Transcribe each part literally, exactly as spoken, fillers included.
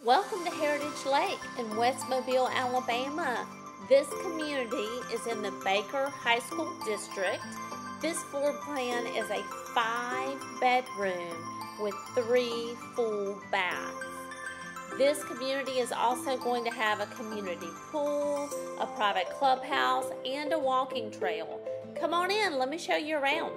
Welcome to Heritage Lake in West Mobile, Alabama. This community is in the Baker High School District. This floor plan is a five bedroom with three full baths. This community is also going to have a community pool, a private clubhouse, and a walking trail. Come on in, let me show you around.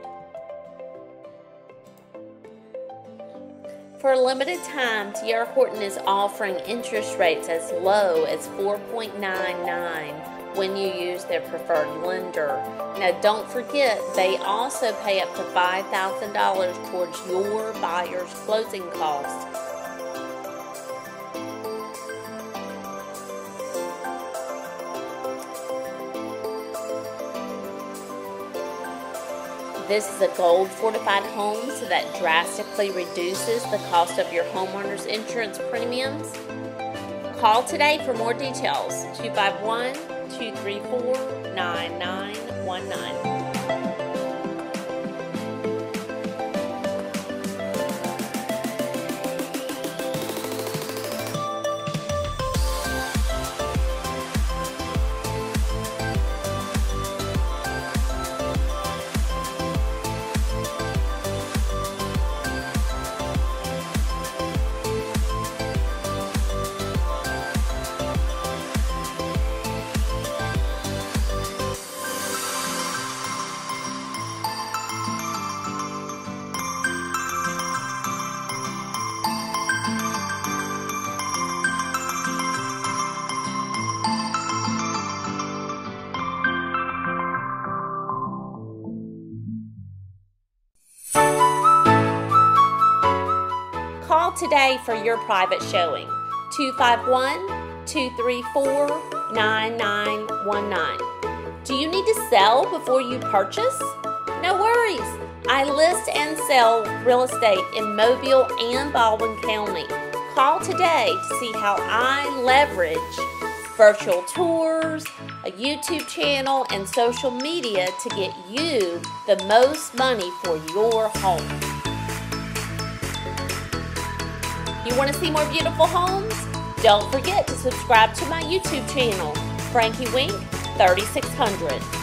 For a limited time, D R Horton is offering interest rates as low as four point nine nine when you use their preferred lender. Now don't forget, they also pay up to five thousand dollars towards your buyer's closing costs. This is a gold fortified home, so that drastically reduces the cost of your homeowner's insurance premiums. Call today for more details, two five one, two three four, nine nine one nine. Call today for your private showing, two five one, two three four, nine nine one nine. Do you need to sell before you purchase? No worries. I list and sell real estate in Mobile and Baldwin County. Call today to see how I leverage virtual tours, a YouTube channel, and social media to get you the most money for your home. You want to see more beautiful homes? Don't forget to subscribe to my YouTube channel, Frankie Wink thirty-six hundred.